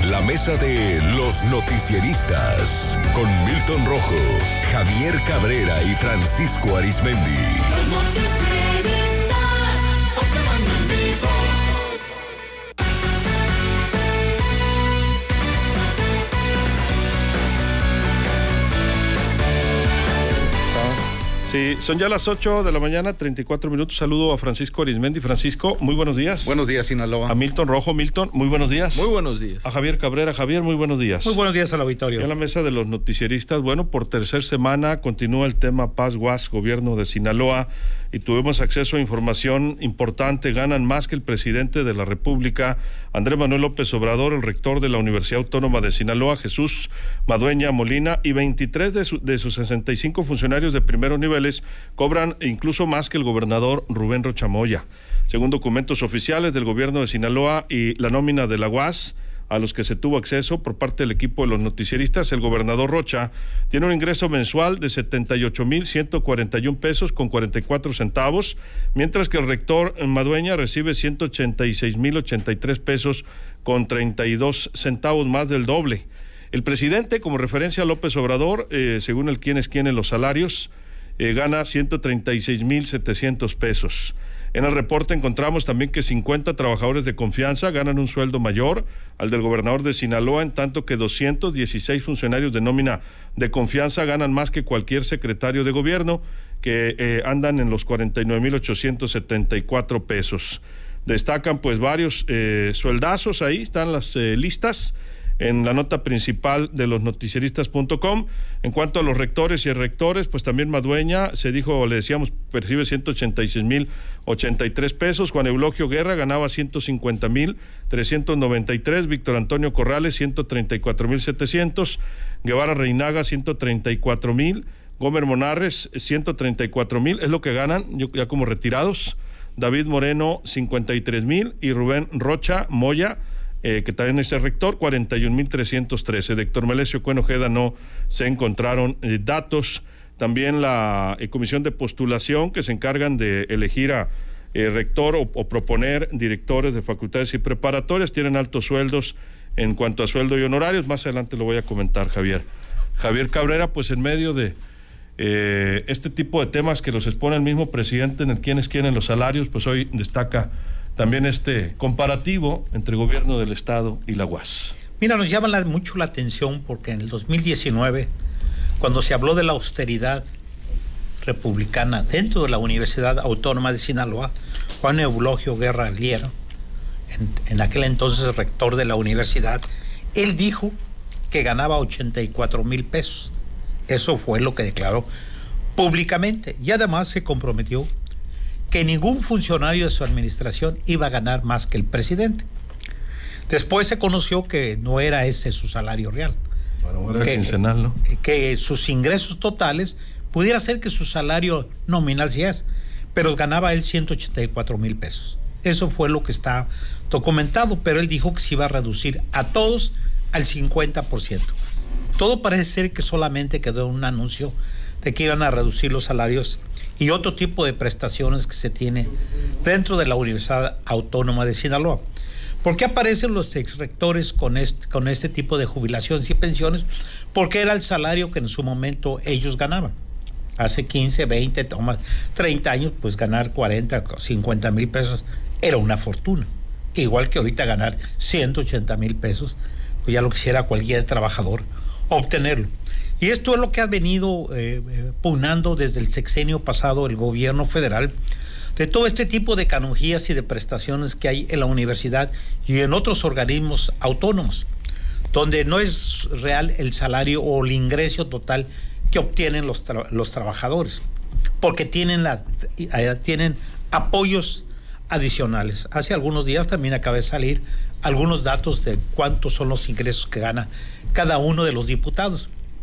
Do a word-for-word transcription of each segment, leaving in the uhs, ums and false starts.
La mesa de los noticieristas con Milton Rojo, Javier Cabrera y Francisco Arizmendi. Los noticieristas observando en vivo. Sí, son ya las ocho de la mañana, treinta y cuatro minutos. Saludo a Francisco Arizmendi. Francisco, muy buenos días. Buenos días, Sinaloa. A Milton Rojo. Milton, muy buenos días. Muy buenos días. A Javier Cabrera. Javier, muy buenos días. Muy buenos días al auditorio. Y a la mesa de los noticieristas. Bueno, por tercer semana continúa el tema Paz Guas, gobierno de Sinaloa, y tuvimos acceso a información importante. Ganan más que el presidente de la República, Andrés Manuel López Obrador, el rector de la Universidad Autónoma de Sinaloa, Jesús Madueña Molina, y veintitrés de, su, de sus sesenta y cinco funcionarios de primeros niveles cobran incluso más que el gobernador Rubén Rocha Moya. Según documentos oficiales del gobierno de Sinaloa y la nómina de la U A S, a los que se tuvo acceso por parte del equipo de los noticieristas, el gobernador Rocha tiene un ingreso mensual de setenta y ocho mil ciento cuarenta y un pesos con cuarenta y cuatro centavos, mientras que el rector Madueña recibe ciento ochenta y seis mil ochenta y tres pesos con treinta y dos centavos, más del doble. El presidente, como referencia a López Obrador, eh, según el quién es quién en los salarios, eh, gana ciento treinta y seis mil setecientos pesos. En el reporte encontramos también que cincuenta trabajadores de confianza ganan un sueldo mayor al del gobernador de Sinaloa, en tanto que doscientos dieciséis funcionarios de nómina de confianza ganan más que cualquier secretario de gobierno, que eh, andan en los cuarenta y nueve mil ochocientos setenta y cuatro pesos. Destacan pues varios eh, sueldazos, ahí están las eh, listas en la nota principal de los noticieristas punto com. En cuanto a los rectores y rectores, pues también Madueña, se dijo, le decíamos, percibe ciento ochenta y seis mil ochenta y tres pesos. Juan Eulogio Guerra ganaba ciento cincuenta mil trescientos noventa y tres. Víctor Antonio Corrales, ciento treinta y cuatro mil setecientos. Guevara Reinaga, ciento treinta y cuatro mil. Gómez Monarres, ciento treinta y cuatro mil, es lo que ganan ya como retirados. David Moreno, cincuenta y tres mil. Y Rubén Rocha Moya, Eh, que también es el rector, cuarenta y un mil trescientos trece. De Héctor Melesio Cuen Ojeda no se encontraron eh, datos. También la eh, comisión de postulación, que se encargan de elegir a eh, rector o, o proponer directores de facultades y preparatorias, tienen altos sueldos en cuanto a sueldo y honorarios. Más adelante lo voy a comentar, Javier. Javier Cabrera, pues en medio de eh, este tipo de temas que los expone el mismo presidente en el quién es quién en los salarios, pues hoy destaca también este comparativo entre el gobierno del Estado y la U A S. Mira, nos llama la, mucho la atención porque en el dos mil diecinueve, cuando se habló de la austeridad republicana dentro de la Universidad Autónoma de Sinaloa, Juan Eulogio Guerra Liera, en, en aquel entonces rector de la universidad, él dijo que ganaba ochenta y cuatro mil pesos. Eso fue lo que declaró públicamente, y además se comprometió que ningún funcionario de su administración iba a ganar más que el presidente. Después se conoció que no era ese su salario real. Bueno, era que, quincenal, ¿no? Que sus ingresos totales, pudiera ser que su salario nominal sí es, pero ganaba él ciento ochenta y cuatro mil pesos. Eso fue lo que está documentado, pero él dijo que se iba a reducir a todos al cincuenta por ciento. Todo parece ser que solamente quedó un anuncio de que iban a reducir los salarios y otro tipo de prestaciones que se tiene dentro de la Universidad Autónoma de Sinaloa. ¿Por qué aparecen los exrectores con este, con este tipo de jubilaciones y pensiones? Porque era el salario que en su momento ellos ganaban. Hace quince, veinte, treinta años, pues ganar cuarenta, cincuenta mil pesos era una fortuna. Igual que ahorita ganar ciento ochenta mil pesos, pues ya lo quisiera cualquier trabajador obtenerlo. Y esto es lo que ha venido eh, pugnando desde el sexenio pasado el gobierno federal, de todo este tipo de canonjías y de prestaciones que hay en la universidad y en otros organismos autónomos, donde no es real el salario o el ingreso total que obtienen los, tra- los trabajadores, porque tienen, la, eh, tienen apoyos adicionales. Hace algunos días también acaba de salir algunos datos de cuántos son los ingresos que gana cada uno de los diputados.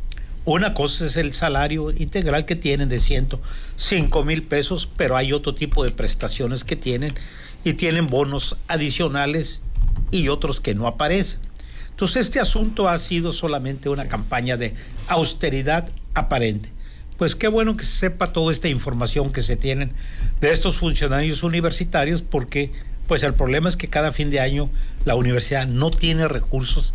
Una cosa es el salario integral que tienen de ciento cinco mil pesos, pero hay otro tipo de prestaciones que tienen y tienen bonos adicionales y otros que no aparecen. Entonces este asunto ha sido solamente una campaña de austeridad aparente. Pues qué bueno que se sepa toda esta información que se tienen de estos funcionarios universitarios, porque pues el problema es que cada fin de año la universidad no tiene recursos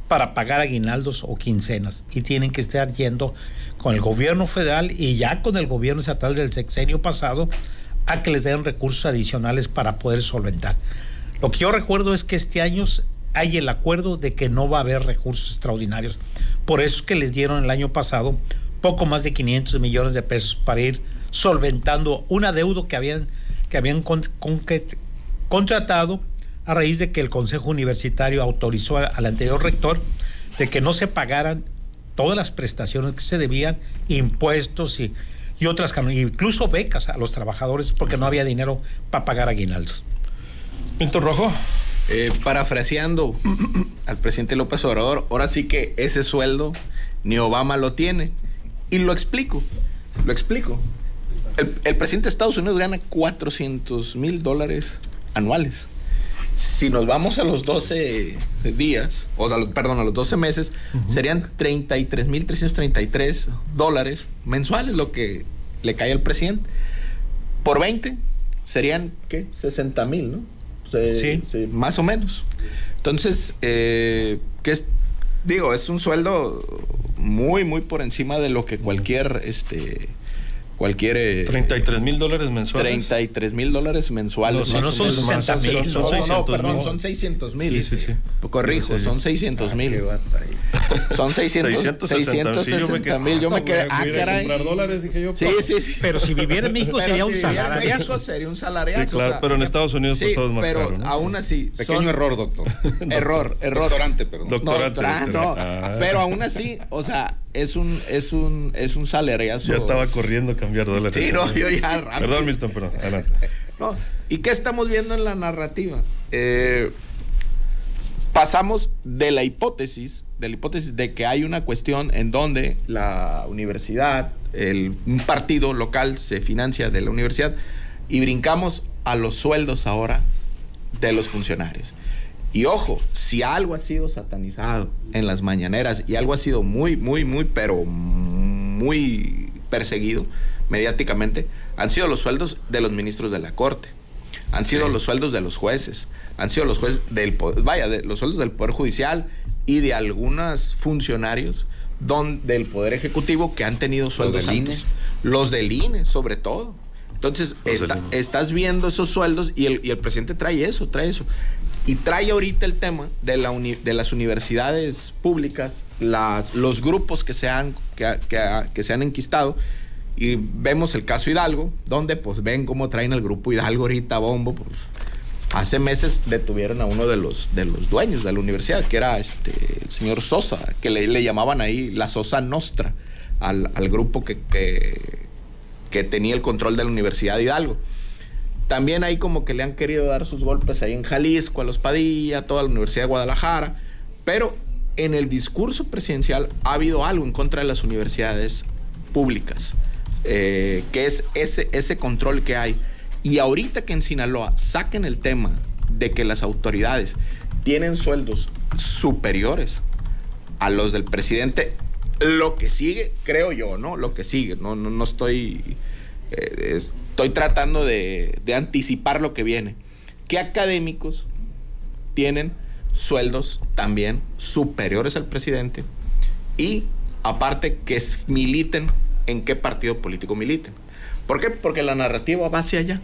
para pagar aguinaldos o quincenas, y tienen que estar yendo con el gobierno federal y ya con el gobierno estatal del sexenio pasado a que les den recursos adicionales para poder solventar. Lo que yo recuerdo es que este año hay el acuerdo de que no va a haber recursos extraordinarios. Por eso es que les dieron el año pasado poco más de quinientos millones de pesos para ir solventando un adeudo que habían, que habían con, con, que, contratado a raíz de que el Consejo Universitario autorizó al anterior rector de que no se pagaran todas las prestaciones que se debían, impuestos y, y otras, incluso becas a los trabajadores, porque no había dinero para pagar aguinaldos. Milton Rojo. Eh, parafraseando al presidente López Obrador, ahora sí que ese sueldo ni Obama lo tiene. Y lo explico, lo explico. El, el presidente de Estados Unidos gana cuatrocientos mil dólares anuales. Si nos vamos a los doce días, o sea, perdón, a los doce meses, uh-huh. serían treinta y tres mil trescientos treinta y tres dólares mensuales lo que le cae al presidente. Por veinte serían, ¿qué? sesenta mil, ¿no? Se, sí. Se, más o menos. Entonces, eh, ¿qué es? Digo, es un sueldo muy, muy por encima de lo que cualquier, este... cualquier... Eh, treinta y tres mil dólares mensuales. treinta y tres mil dólares mensuales. No, no son sesenta mil. Son, son, no, no, perdón, son seiscientos mil. Sí, sí, sí. Corrijo, sí, son seiscientos mil. Ah, son seiscientos sesenta mil. Yo me quedé, ah, caray. comprar dólares, dije yo. Sí, sí, sí. Pero si viviera en México sería un salariazo. Sería un salariazo. Sí, claro, pero en Estados Unidos pues todo es más caro. Pero aún así. Pequeño error, doctor. Error, error. Doctorante, perdón. Doctorante. No, pero aún así, o sea, es un, es un, es un salariazo. Ya estaba corriendo a cambiar dólares. Sí, no, yo ya rápido. Perdón, Milton, perdón, adelante. No, ¿y qué estamos viendo en la narrativa? Eh, pasamos de la hipótesis, de la hipótesis de que hay una cuestión en donde la universidad, el, un partido local se financia de la universidad, y brincamos a los sueldos ahora de los funcionarios. Y ojo, si algo ha sido satanizado en las mañaneras y algo ha sido muy, muy, muy, pero muy perseguido mediáticamente, han sido los sueldos de los ministros de la Corte, han sido sí. los sueldos de los jueces, han sido los jueces del poder, vaya, de los sueldos del Poder Judicial y de algunos funcionarios don, del Poder Ejecutivo que han tenido sueldos del altos. I N E. Los del I N E, sobre todo. Entonces, está, estás viendo esos sueldos y el, y el presidente trae eso, trae eso. Y trae ahorita el tema de, la uni, de las universidades públicas, las, los grupos que se, han, que, que, que se han enquistado. Y vemos el caso Hidalgo, donde pues ven cómo traen el grupo Hidalgo ahorita bombo. Pues, hace meses detuvieron a uno de los, de los dueños de la universidad, que era este, el señor Sosa, que le, le llamaban ahí la Sosa Nostra, al, al grupo que, que, que tenía el control de la Universidad de Hidalgo. También ahí como que le han querido dar sus golpes ahí en Jalisco, a los Padilla, a toda la Universidad de Guadalajara, pero en el discurso presidencial ha habido algo en contra de las universidades públicas, eh, que es ese, ese control que hay. Y ahorita que en Sinaloa saquen el tema de que las autoridades tienen sueldos superiores a los del presidente, lo que sigue, creo yo, ¿no? Lo que sigue, no, no, no estoy... Eh, es, Estoy tratando de, de anticipar lo que viene. ¿Qué académicos tienen sueldos también superiores al presidente? Y aparte que militen, ¿en qué partido político militen? ¿Por qué? Porque la narrativa va hacia allá,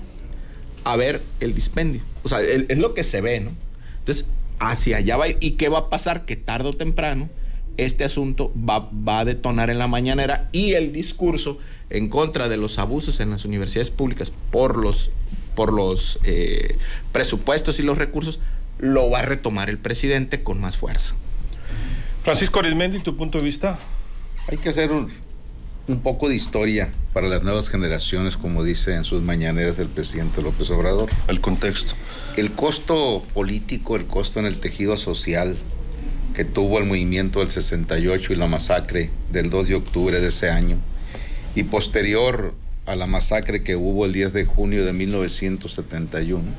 a ver el dispendio. O sea, el, es lo que se ve, ¿no? Entonces, hacia allá va a ir. ¿Y qué va a pasar? Que tarde o temprano este asunto va, va a detonar en la mañanera, y el discurso en contra de los abusos en las universidades públicas por los, por los eh, presupuestos y los recursos lo va a retomar el presidente con más fuerza. Francisco Arismendi, ¿tu punto de vista? Hay que hacer un, un poco de historia para las nuevas generaciones, como dice en sus mañaneras el presidente López Obrador. El contexto. El costo político, el costo en el tejido social que tuvo el movimiento del sesenta y ocho y la masacre del dos de octubre de ese año, y posterior a la masacre que hubo el diez de junio de mil novecientos setenta y uno,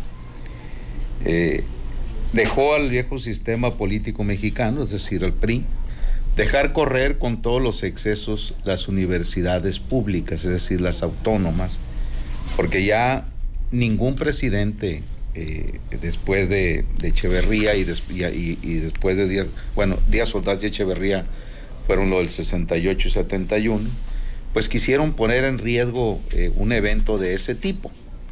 eh, dejó al viejo sistema político mexicano, es decir, al P R I, dejar correr con todos los excesos las universidades públicas, es decir, las autónomas, porque ya ningún presidente eh, después de, de Echeverría y, des, y, y, y después de Díaz, bueno, Díaz Ordaz y Echeverría fueron los del sesenta y ocho y setenta y uno, pues quisieron poner en riesgo eh, un evento de ese tipo.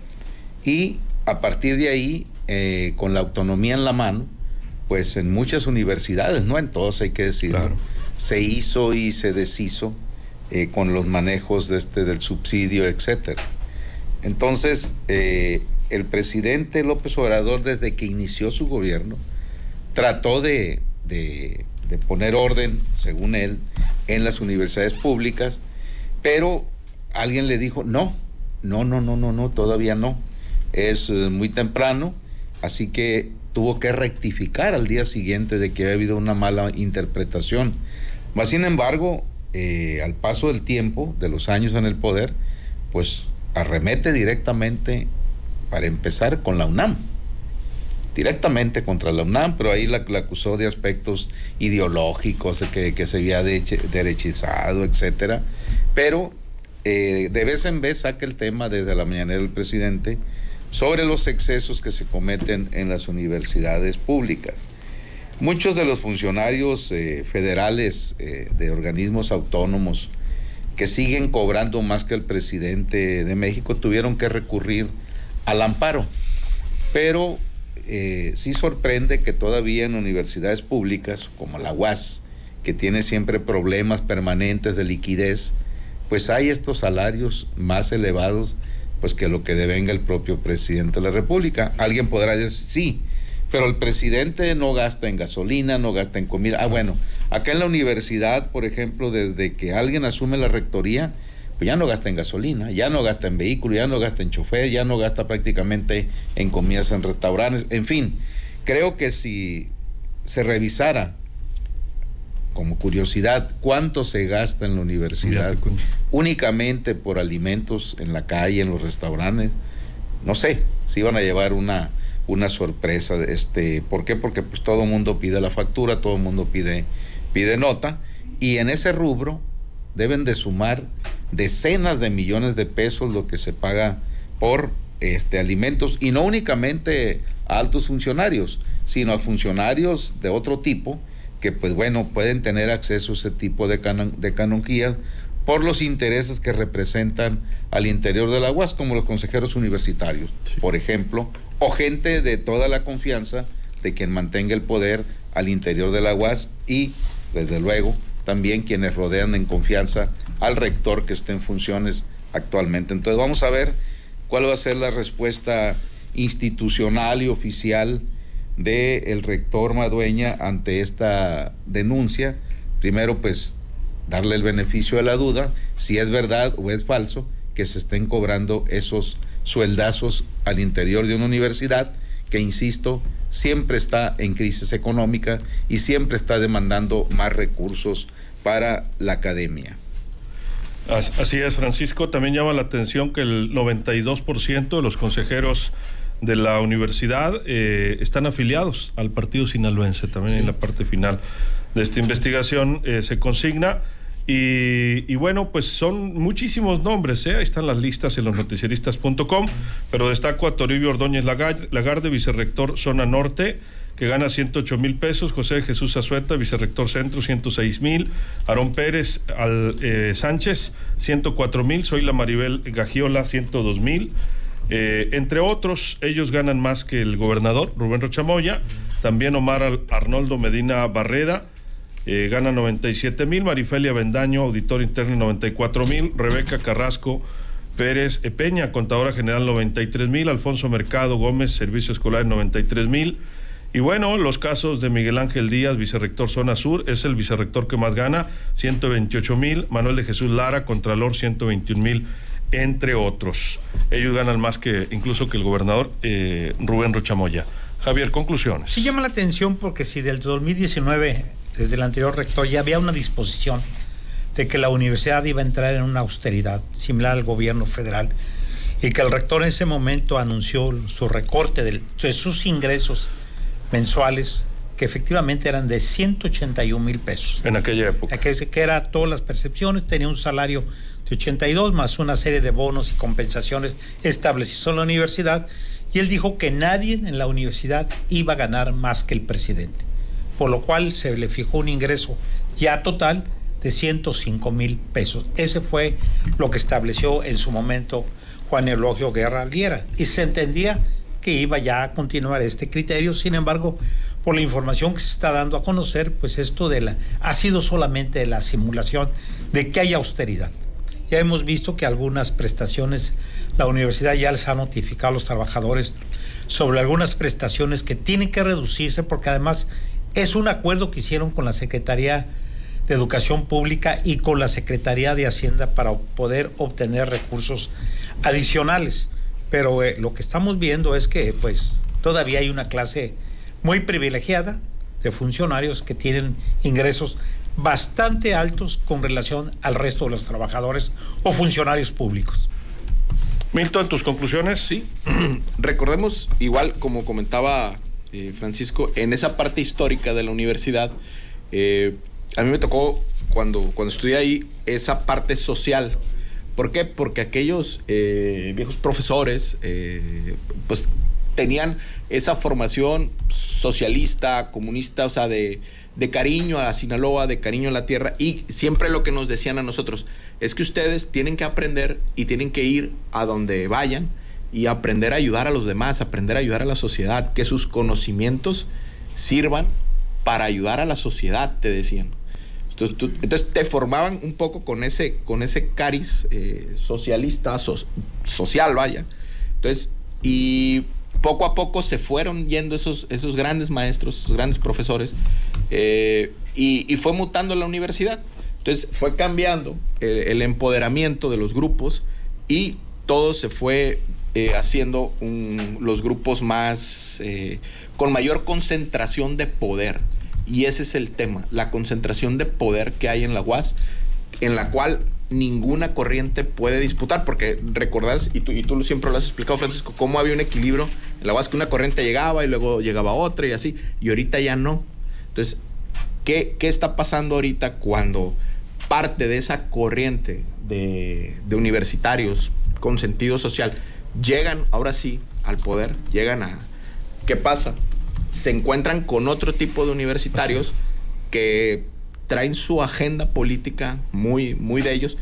Y a partir de ahí, eh, con la autonomía en la mano, pues en muchas universidades, no en todas hay que decirlo, claro, se hizo y se deshizo eh, con los manejos de este, del subsidio, etcétera. Entonces, eh, el presidente López Obrador, desde que inició su gobierno, trató de, de, de poner orden, según él, en las universidades públicas, pero alguien le dijo, no, no, no, no, no, no, todavía no, es muy temprano, así que tuvo que rectificar al día siguiente de que había habido una mala interpretación. Mas, sin embargo, eh, al paso del tiempo, de los años en el poder, pues arremete directamente, para empezar, con la UNAM. Directamente contra la UNAM, pero ahí la, la acusó de aspectos ideológicos, que, que se había de, derechizado, etcétera. Pero eh, de vez en vez saca el tema desde la mañanera del presidente sobre los excesos que se cometen en las universidades públicas. Muchos de los funcionarios eh, federales eh, de organismos autónomos que siguen cobrando más que el presidente de México tuvieron que recurrir al amparo, pero eh, sí sorprende que todavía en universidades públicas como la U A S, que tiene siempre problemas permanentes de liquidez, pues hay estos salarios más elevados pues que lo que devenga el propio presidente de la República. Alguien podrá decir, sí, pero el presidente no gasta en gasolina, no gasta en comida. Ah, bueno, acá en la universidad, por ejemplo, desde que alguien asume la rectoría, pues ya no gasta en gasolina, ya no gasta en vehículo, ya no gasta en chofer, ya no gasta prácticamente en comidas en restaurantes. En fin, creo que si se revisara como curiosidad cuánto se gasta en la universidad únicamente por alimentos en la calle, en los restaurantes, no sé, si iban a llevar una, una sorpresa. Este, ¿por qué? Porque pues todo el mundo pide la factura, todo el mundo pide, pide nota, y en ese rubro deben de sumar decenas de millones de pesos lo que se paga por este, alimentos, y no únicamente a altos funcionarios, sino a funcionarios de otro tipo, que pues bueno, pueden tener acceso a ese tipo de, canon, de canonjías por los intereses que representan al interior de la U A S, como los consejeros universitarios, sí, por ejemplo, o gente de toda la confianza de quien mantenga el poder al interior de la U A S, y desde luego también quienes rodean en confianza al rector que esté en funciones actualmente. Entonces vamos a ver cuál va a ser la respuesta institucional y oficial del rector Madueña ante esta denuncia. Primero, pues, darle el beneficio de la duda, si es verdad o es falso que se estén cobrando esos sueldazos al interior de una universidad que, insisto, siempre está en crisis económica y siempre está demandando más recursos para la academia. Así es, Francisco. También llama la atención que el noventa y dos por ciento de los consejeros de la universidad eh, están afiliados al partido sinaloense. También sí, en la parte final de esta investigación eh, se consigna. Y, y bueno, pues son muchísimos nombres, ¿eh? Ahí están las listas en los noticieristas punto com, pero destaco a Toribio Ordóñez Lagarde, vicerrector Zona Norte, que gana ciento ocho mil pesos, José Jesús Azueta, vicerrector Centro, ciento seis mil, Aarón Pérez al, eh, Sánchez, ciento cuatro mil, Zoila Maribel Gagiola, ciento dos mil, eh, entre otros. Ellos ganan más que el gobernador Rubén Rocha Moya, también Omar Arnoldo Medina Barreda, eh, gana noventa y siete mil, Marifelia Bendaño, auditor interno, noventa y cuatro mil, Rebeca Carrasco Pérez Peña, contadora general, noventa y tres mil, Alfonso Mercado Gómez, servicio escolar, noventa y tres mil. Y bueno, los casos de Miguel Ángel Díaz, vicerrector Zona Sur, es el vicerrector que más gana, ciento veintiocho mil, Manuel de Jesús Lara, contralor, ciento veintiún mil, entre otros. Ellos ganan más que incluso que el gobernador eh, Rubén Rocha Moya. Javier, conclusiones. Sí llama la atención porque si del dos mil diecinueve, desde el anterior rector, ya había una disposición de que la universidad iba a entrar en una austeridad similar al gobierno federal, y que el rector en ese momento anunció su recorte de, de sus ingresos mensuales, que efectivamente eran de ciento ochenta y un mil pesos. En aquella época. Que, que era todas las percepciones, tenía un salario de ochenta y dos más una serie de bonos y compensaciones establecidos en la universidad, y él dijo que nadie en la universidad iba a ganar más que el presidente, por lo cual se le fijó un ingreso ya total de ciento cinco mil pesos. Ese fue lo que estableció en su momento Juan Eulogio Guerra Liera, y se entendía que iba ya a continuar este criterio. Sin embargo, por la información que se está dando a conocer, pues esto de la ha sido solamente la simulación de que hay austeridad. Ya hemos visto que algunas prestaciones, la universidad ya les ha notificado a los trabajadores sobre algunas prestaciones que tienen que reducirse, porque además es un acuerdo que hicieron con la Secretaría de Educación Pública y con la Secretaría de Hacienda para poder obtener recursos adicionales. Pero eh, lo que estamos viendo es que pues todavía hay una clase muy privilegiada de funcionarios que tienen ingresos bastante altos con relación al resto de los trabajadores o funcionarios públicos. Milton, ¿tus conclusiones? Sí. Recordemos, igual como comentaba eh, Francisco, en esa parte histórica de la universidad, eh, a mí me tocó cuando, cuando estudié ahí esa parte social. ¿Por qué? Porque aquellos eh, viejos profesores eh, pues tenían esa formación socialista, comunista, o sea, de, de cariño a Sinaloa, de cariño a la tierra, y siempre lo que nos decían a nosotros es que ustedes tienen que aprender y tienen que ir a donde vayan y aprender a ayudar a los demás, aprender a ayudar a la sociedad, que sus conocimientos sirvan para ayudar a la sociedad, te decían. Entonces, tú, entonces te formaban un poco con ese, con ese cariz eh, socialista, so, social, vaya. Entonces, y poco a poco se fueron yendo esos, esos grandes maestros, esos grandes profesores, eh, y, y fue mutando la universidad. Entonces fue cambiando el, el empoderamiento de los grupos y todo se fue eh, haciendo un, los grupos más, eh, con mayor concentración de poder. Y ese es el tema, la concentración de poder que hay en la U A S, en la cual ninguna corriente puede disputar, porque recordás, y tú, y tú siempre lo has explicado, Francisco, cómo había un equilibrio en la U A S, que una corriente llegaba y luego llegaba otra y así, y ahorita ya no. Entonces, ¿qué, qué está pasando ahorita cuando parte de esa corriente de, de universitarios con sentido social llegan ahora sí al poder, llegan a... ¿Qué pasa? Se encuentran con otro tipo de universitarios que traen su agenda política muy, muy de ellos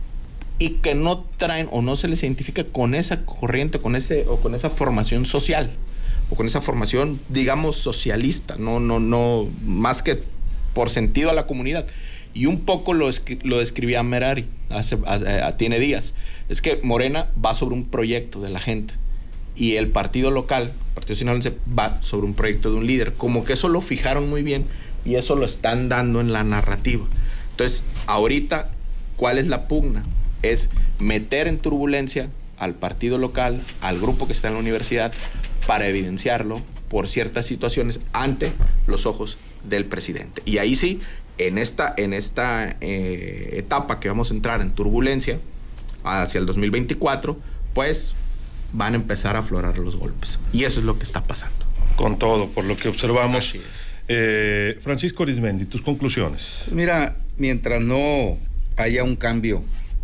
y que no traen o no se les identifica con esa corriente, con ese, o con esa formación social, o con esa formación, digamos, socialista, no, no, no, más que por sentido a la comunidad. Y un poco lo, lo describía Merari hace, hace, tiene días. Es que Morena va sobre un proyecto de la gente y el partido local, el partido sinaloense, va sobre un proyecto de un líder. Como que eso lo fijaron muy bien y eso lo están dando en la narrativa. Entonces, ahorita, ¿cuál es la pugna? Es meter en turbulencia al partido local, al grupo que está en la universidad, para evidenciarlo por ciertas situaciones ante los ojos del presidente. Y ahí sí, en esta, en esta eh, etapa que vamos a entrar en turbulencia hacia el dos mil veinticuatro, pues van a empezar a aflorar los golpes. Y eso es lo que está pasando. Con todo, por lo que observamos. Eh, Francisco Arismendi, tus conclusiones. Mira, mientras no haya un cambio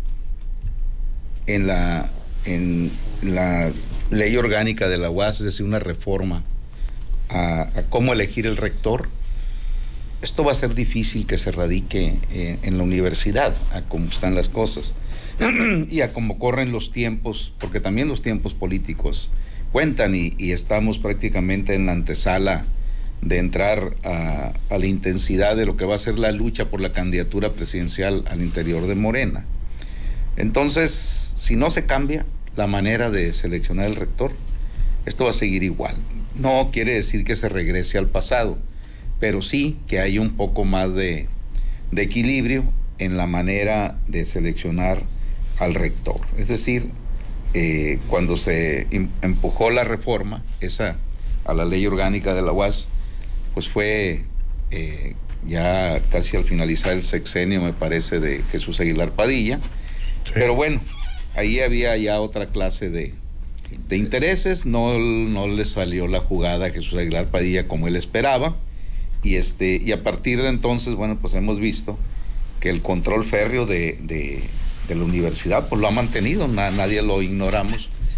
en la, en la ley orgánica de la U A S, es decir, una reforma a, a cómo elegir el rector, esto va a ser difícil que se radique en, en la universidad, a cómo están las cosas y a cómo corren los tiempos, porque también los tiempos políticos cuentan y, y estamos prácticamente en la antesala de entrar a, a la intensidad de lo que va a ser la lucha por la candidatura presidencial al interior de Morena. Entonces, si no se cambia la manera de seleccionar el rector, esto va a seguir igual. No quiere decir que se regrese al pasado, pero sí que hay un poco más de, de equilibrio en la manera de seleccionar al rector. Es decir, eh, cuando se empujó la reforma esa a la ley orgánica de la U A S, pues fue eh, ya casi al finalizar el sexenio, me parece, de Jesús Aguilar Padilla. Sí. Pero bueno, ahí había ya otra clase de, de intereses, no, no le salió la jugada a Jesús Aguilar Padilla como él esperaba, y, este, y a partir de entonces, bueno, pues hemos visto que el control férreo de, de, de la universidad pues lo ha mantenido, na, nadie lo ignoramos,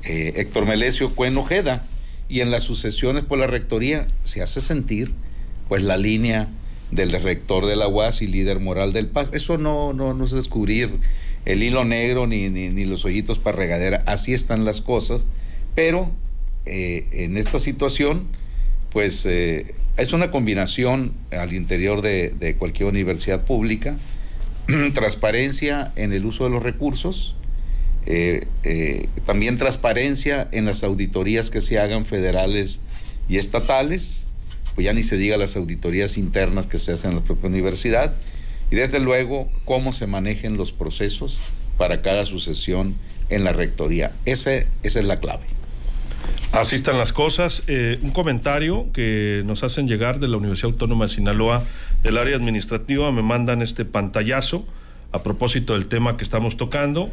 eh, Héctor Melesio Cuen Ojeda, y en las sucesiones por la rectoría se hace sentir pues la línea del rector de la U A S y líder moral del P A S. Eso no, no, no es descubrir el hilo negro ni, ni, ni los hoyitos para regadera, así están las cosas, pero eh, en esta situación pues eh, es una combinación al interior de, de cualquier universidad pública, transparencia en el uso de los recursos, eh, eh, también transparencia en las auditorías que se hagan federales y estatales, pues ya ni se diga las auditorías internas que se hacen en la propia universidad, y desde luego cómo se manejen los procesos para cada sucesión en la rectoría. Ese, esa es la clave. Así están las cosas. Eh, un comentario que nos hacen llegar de la Universidad Autónoma de Sinaloa, del área administrativa, me mandan este pantallazo a propósito del tema que estamos tocando,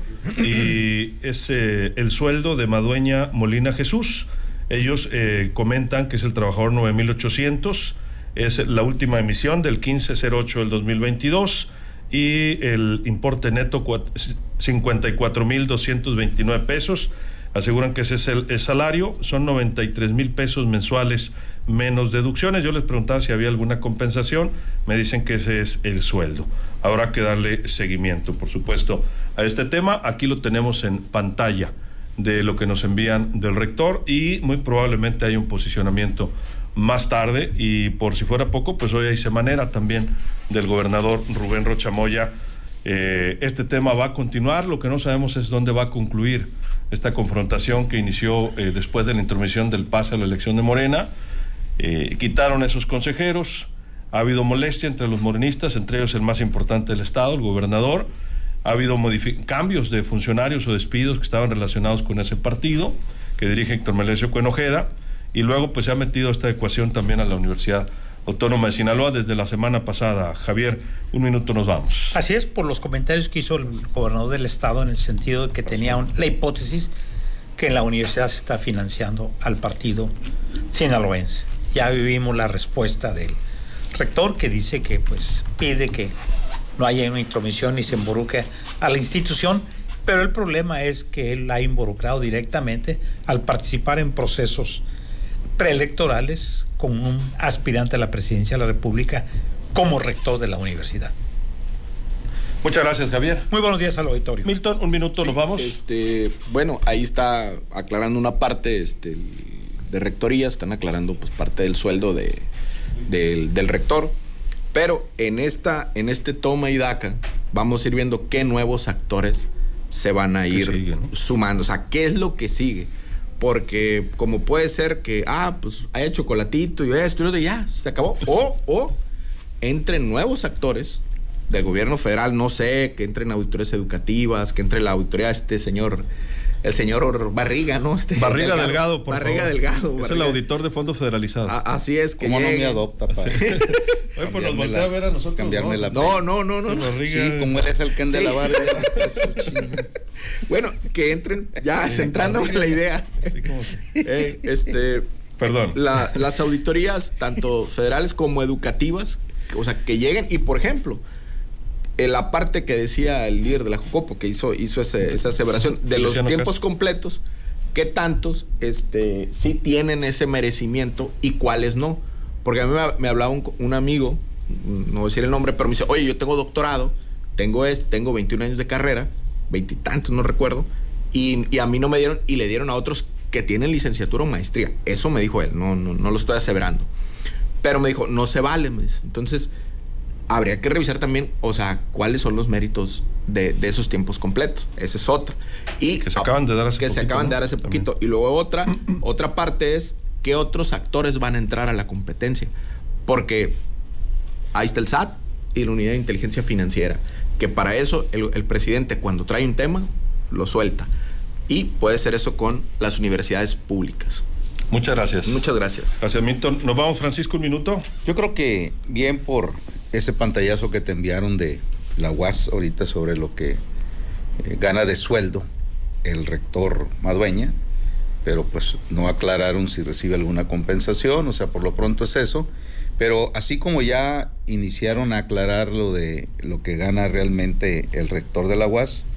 y es eh, el sueldo de Madueña Molina Jesús. Ellos eh, comentan que es el trabajador nueve mil ochocientos, es la última emisión del quince cero ocho del dos mil veintidós, y el importe neto cincuenta y cuatro mil doscientos veintinueve pesos. Aseguran que ese es el, el salario, son noventa y tres mil pesos mensuales menos deducciones. Yo les preguntaba si había alguna compensación, me dicen que ese es el sueldo. Habrá que darle seguimiento, por supuesto, a este tema. Aquí lo tenemos en pantalla de lo que nos envían del rector, y muy probablemente hay un posicionamiento más tarde, y por si fuera poco, pues hoy hay semanera también del gobernador Rubén Rocha Moya. Eh, este tema va a continuar, lo que no sabemos es dónde va a concluir esta confrontación que inició eh, después de la intromisión del P A S a la elección de Morena. Eh, quitaron esos consejeros, ha habido molestia entre los morenistas, entre ellos el más importante del estado, el gobernador. Ha habido cambios de funcionarios o despidos que estaban relacionados con ese partido que dirige Héctor Melesio Cuen Ojeda, y luego pues se ha metido esta ecuación también a la Universidad Autónoma de Sinaloa desde la semana pasada. Javier, un minuto, nos vamos. Así es, por los comentarios que hizo el gobernador del estado, en el sentido de que tenía un, la hipótesis que la universidad se está financiando al partido sinaloense. Ya vivimos la respuesta del rector, que dice que pues pide que no haya una intromisión ni se involucre a la institución, pero el problema es que él ha involucrado directamente al participar en procesos preelectorales con un aspirante a la presidencia de la República como rector de la universidad. Muchas gracias, Javier. Muy buenos días al auditorio. Milton, un minuto, sí, nos vamos. Este, bueno, ahí está aclarando una parte este, de rectoría, están aclarando pues parte del sueldo de, del, del rector, pero en esta, en este toma y daca vamos a ir viendo qué nuevos actores se van a ir sigue, ¿no? sumando, o sea, qué es lo que sigue. Porque como puede ser que, ah, pues haya chocolatito y esto y lo de ya, se acabó. O, o entren nuevos actores del gobierno federal, no sé, que entren auditorías educativas, que entre la auditoría este señor, el señor Barriga, ¿no? Este, Barriga Delgado, Delgado por Barriga favor. Delgado. Es Barriga. El auditor de fondos federalizados. A, así es que ¿Cómo llegue? no me adopta, padre? Oye, pues nos voltea a ver a nosotros. Cambiarme ¿no? la No, no, no, no. Sí, como él es el Ken de Sí. la barra. Bueno, que entren, ya centrándome en la idea. Así como que- Eh, este, Perdón. La, las auditorías, tanto federales como educativas, o sea, que lleguen, y por ejemplo, en la parte que decía el líder de la Jocopo, que hizo, hizo ese, esa aseveración de los Luciano tiempos Castro. completos, ¿qué tantos este, sí tienen ese merecimiento y cuáles no? Porque a mí me, me hablaba un, un amigo, no voy a decir el nombre, pero me dice, oye, yo tengo doctorado, tengo esto, tengo veintiún años de carrera, veintitantos, no recuerdo, y, y a mí no me dieron, y le dieron a otros que tienen licenciatura o maestría. Eso me dijo él, no, no, no lo estoy aseverando. Pero me dijo, no se vale, me dice. Entonces, habría que revisar también, o sea, cuáles son los méritos de, de esos tiempos completos. Esa es otra. Y Que se acaban de dar hace que poquito, se acaban ¿no? de dar hace También. poquito. Y luego otra, otra parte es qué otros actores van a entrar a la competencia. Porque ahí está el S A T y la Unidad de Inteligencia Financiera, que para eso el, el presidente, cuando trae un tema, lo suelta. Y puede ser eso con las universidades públicas. Muchas gracias. Muchas gracias. Gracias, Milton. Nos vamos, Francisco, un minuto. Yo creo que bien por ese pantallazo que te enviaron de la U A S ahorita sobre lo que eh, gana de sueldo el rector Madueña, pero pues no aclararon si recibe alguna compensación, o sea, por lo pronto es eso. Pero así como ya iniciaron a aclarar lo de lo que gana realmente el rector de la U A S,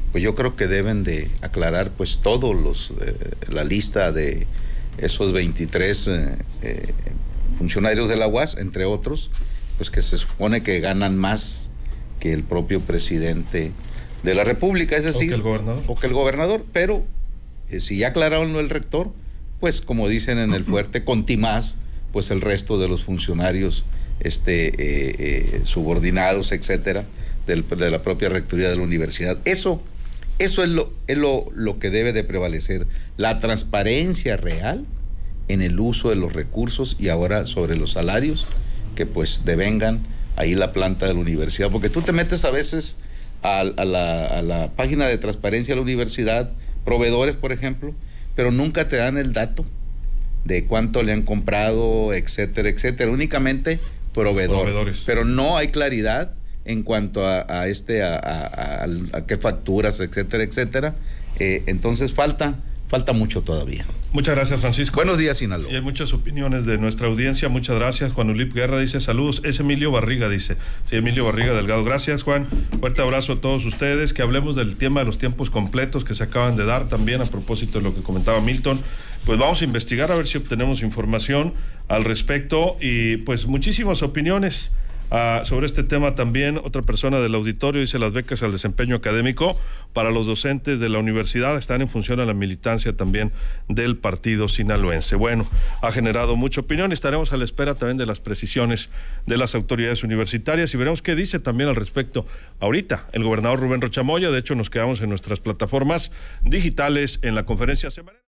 pues yo creo que deben de aclarar pues todos los, eh, la lista de esos veintitrés eh, eh, funcionarios de la U A S, entre otros, pues que se supone que ganan más que el propio presidente de la República, es decir, o que el gobernador, o que el gobernador pero eh, si ya aclararon lo del rector, pues como dicen en el fuerte, contimás, pues el resto de los funcionarios este, eh, eh, subordinados, etcétera, del, de la propia rectoría de la universidad. Eso, eso es, lo, es lo, lo que debe de prevalecer, la transparencia real en el uso de los recursos y ahora sobre los salarios que pues devengan ahí la planta de la universidad, porque tú te metes a veces a, a, la, a la página de transparencia de la universidad, proveedores por ejemplo, pero nunca te dan el dato de cuánto le han comprado, etcétera, etcétera, únicamente proveedor, proveedores, pero no hay claridad en cuanto a, a este, a, a, a, a qué facturas, etcétera, etcétera, eh, entonces falta, falta mucho todavía. Muchas gracias, Francisco. Buenos días, Sinaloa. Y hay muchas opiniones de nuestra audiencia, muchas gracias. Juan Ulip Guerra dice, saludos, es Emilio Barriga, dice. Sí, Emilio Barriga Delgado. Gracias, Juan. Fuerte abrazo a todos ustedes. Que hablemos del tema de los tiempos completos que se acaban de dar también a propósito de lo que comentaba Milton. Pues vamos a investigar a ver si obtenemos información al respecto y pues muchísimas opiniones Uh, sobre este tema también. Otra persona del auditorio dice, las becas al desempeño académico para los docentes de la universidad están en función a la militancia también del partido sinaloense. Bueno, ha generado mucha opinión y estaremos a la espera también de las precisiones de las autoridades universitarias y veremos qué dice también al respecto ahorita el gobernador Rubén Rocha Moya. De hecho, nos quedamos en nuestras plataformas digitales en la conferencia semanal.